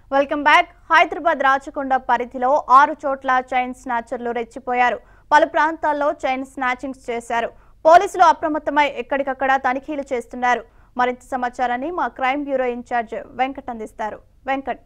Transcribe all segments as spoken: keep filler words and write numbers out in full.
Welcome back. Hyderabad Rachakonda పరిధిలో ఆరు చోట్ల చైన్ స్నాచర్లు రెచ్చిపోయారు. పలు ప్రాంతాల్లో చైన్ స్నాచింగ్స్ చేశారు. పోలీసులు అప్రమత్తమై ఎక్కడికక్కడ తనిఖీలు చేస్తున్నారు. మరింత సమాచారాన్ని మా క్రైమ్ బ్యూరో ఇన్ఛార్జ్ వెంకట్ అందిస్తారు. వెంకట్.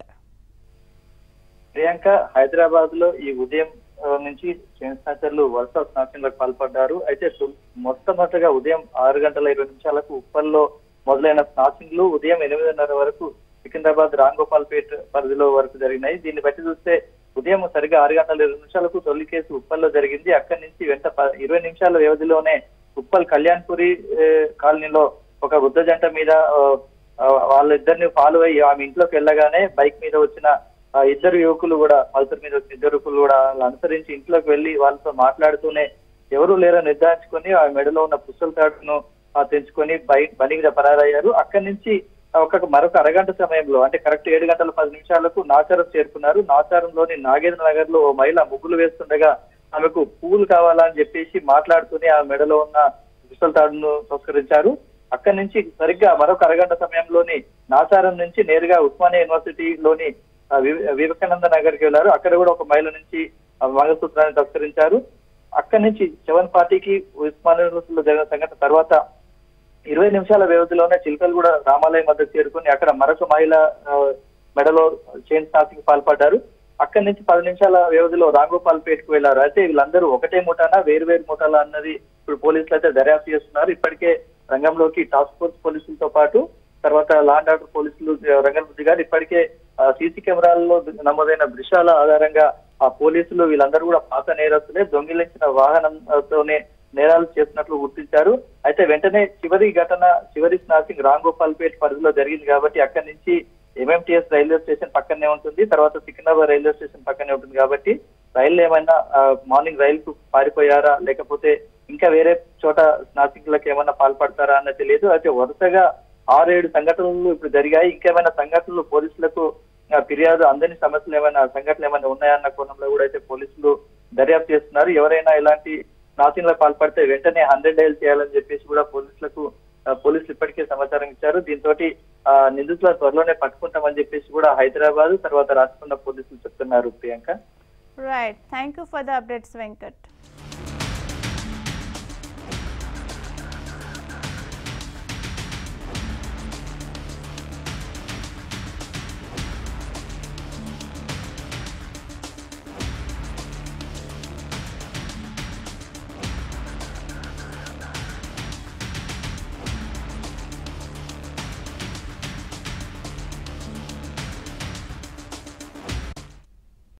ప్రియాంక, హైదరాబాద్ లో ఈ ఉదయం నుంచి చైన్ స్నాచర్లు వరుస స్నాచింగ్లకు పాల్పడ్డారు. అయితే మొట్టమొదటిగా ఉదయం ఆరు గంటల ఇరవై నిమిషాలకు ఉప్పల్లో మొదలైన స్నాచింగ్లు ఉదయం ఎనిమిదిన్నర వరకు సికింద్రాబాద్ రాంగోపాల్పేట్ పరిధిలో వరకు జరిగినాయి. దీన్ని బట్టి చూస్తే ఉదయం సరిగా ఆరు గంటల ఇరవై నిమిషాలకు తొలి కేసు ఉప్పల్లో జరిగింది. అక్కడి నుంచి వెంట ఇరవై నిమిషాల వ్యవధిలోనే ఉప్పల్ కళ్యాణ్పురి కాలనీలో ఒక వృద్ధ జంట మీద వాళ్ళిద్దరిని ఫాలో అయ్యి ఆమె ఇంట్లోకి వెళ్ళగానే బైక్ మీద వచ్చిన ఇద్దరు యువకులు కూడా పల్సర్ మీద వచ్చిన ఇద్దరు యువకులు కూడా అనుసరించి ఇంట్లోకి వెళ్లి వాళ్ళతో మాట్లాడుతూనే ఎవరు లేరో నిర్ధారించుకొని ఆ మెడలో ఉన్న పుస్తల తాడును తెంచుకొని బైక్ బండి మీద పరారయ్యారు. అక్కడి నుంచి ఒక మరొక అరగంట సమయంలో అంటే కరెక్ట్ ఏడు గంటల పది నిమిషాలకు నాచారం చేరుకున్నారు. నాచారంలోని నాగేంద్ర నగర్ లో ఓ మహిళ ముగ్గులు వేస్తుండగా ఆమెకు పువ్వులు కావాలని చెప్పేసి మాట్లాడుతూనే ఆ మెడలో ఉన్న పుస్తల తాడును సంస్కరించారు. అక్కడి నుంచి సరిగ్గా మరొక అరగంట సమయంలోని నాచారం నుంచి నేరుగా ఉస్మానియా యూనివర్సిటీలోని వివేకానంద నగర్ కి వెళ్లారు. అక్కడ కూడా ఒక మహిళ నుంచి మంగళసూత్రాన్ని తస్కరించారు. అక్కడి నుంచి సెవెన్ పార్టీకి ఉస్మానియా యూనివర్సిటీలో జరిగిన సంఘటన తర్వాత ఇరవై నిమిషాల వ్యవధిలోనే చిలకలగూడ రామాలయం వద్దకు చేరుకుని అక్కడ మరొక మహిళ మెడలో చైన్ స్నాచింగ్ పాల్పడ్డారు. అక్కడి నుంచి పది నిమిషాల వ్యవధిలో రాంగోపాల్పేటకు వెళ్లారు. అయితే వీళ్ళందరూ ఒకటే ముఠానా వేరు వేరు ముఠాలా అన్నది ఇప్పుడు పోలీసులు అయితే దర్యాప్తు చేస్తున్నారు. ఇప్పటికే రంగంలోకి టాస్క్ ఫోర్స్ పోలీసులతో పాటు తర్వాత లా అండ్ ఆర్డర్ పోలీసులు రంగంలో దిగారు. ఇప్పటికే సీసీ కెమెరాల్లో నమోదైన దృశ్యాల ఆధారంగా ఆ పోలీసులు వీళ్ళందరూ కూడా పాత నేరస్తులే, దొంగిలించిన వాహనంతోనే నేరాలు చేస్తున్నట్లు గుర్తించారు. అయితే వెంటనే చివరి ఘటన చివరి స్నాచింగ్ రాంగోపాల్పేట్ పరిధిలో జరిగింది కాబట్టి అక్కడి నుంచి ఎంఎంటీఎస్ రైల్వే స్టేషన్ పక్కనే ఉంటుంది, తర్వాత సికింద్రాబాద్ రైల్వే స్టేషన్ పక్కనే ఉంటుంది కాబట్టి రైలు ఏమైనా మార్నింగ్ రైలుకు పారిపోయారా లేకపోతే ఇంకా వేరే చోట స్నాచింగ్లకు ఏమైనా పాల్పడతారా అన్నది తెలియదు. అయితే వరుసగా ఆరేడు సంఘటనలు ఇప్పుడు జరిగాయి. ఇంకేమైనా సంఘటనలు పోలీసులకు ఫిర్యాదు అందని సమస్యలు ఏమైనా సంఘటనలు ఏమైనా ఉన్నాయన్న కోణంలో కూడా అయితే పోలీసులు దర్యాప్తు చేస్తున్నారు. ఎవరైనా ఇలాంటి స్నాచింగ్లకు పాల్పడితే వెంటనే హండ్రెడ్ డైల్ చేయాలని చెప్పేసి కూడా పోలీసులకు పోలీసులు ఇప్పటికే సమాచారం ఇచ్చారు. దీంతో ఆ నిందితుల త్వరలోనే పట్టుకుంటామని చెప్పేసి కూడా హైదరాబాద్ తర్వాత రాచకొండ పోలీసులు చెప్తున్నారు. Priyanka. Right, thank you for the updates Venkat.